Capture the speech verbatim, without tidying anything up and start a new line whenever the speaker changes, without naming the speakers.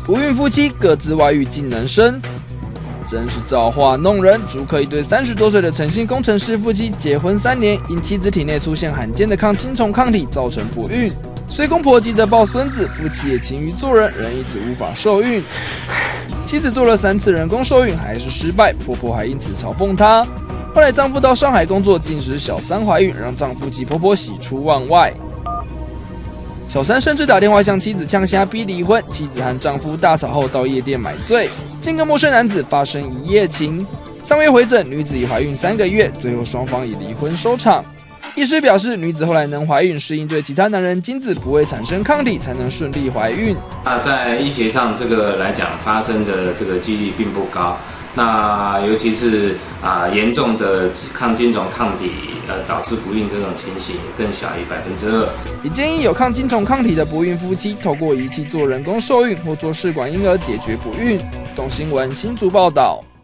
不孕夫妻各自外遇竟能生，真是造化弄人。竹科一对三十多岁的诚信工程师夫妻结婚三年，因妻子体内出现罕见的抗精虫抗体，造成不孕。虽公婆急着抱孙子，夫妻也勤于做人，仍一直无法受孕。妻子做了三次人工受孕，还是失败，婆婆还因此嘲讽她。后来丈夫到上海工作，竟使小三怀孕，让丈夫及婆婆喜出望外。小三甚至打电话向妻子呛瞎逼离婚，妻子和丈夫大吵后到夜店买醉，竟跟陌生男子发生一夜情。上月回诊，女子已怀孕三个月，最后双方以离婚收场。医师表示，女子后来能怀孕，是因对其他男人精子不会产生抗体，才能顺利怀孕。
那在医学上，这个来讲发生的这个几率并不高。那尤其是啊严重的抗精虫抗体呃导致不孕这种情形更小于百分之二。
也建议有抗精虫抗体的不孕夫妻，透过仪器做人工受孕或做试管婴儿解决不孕。东新闻新竹报道。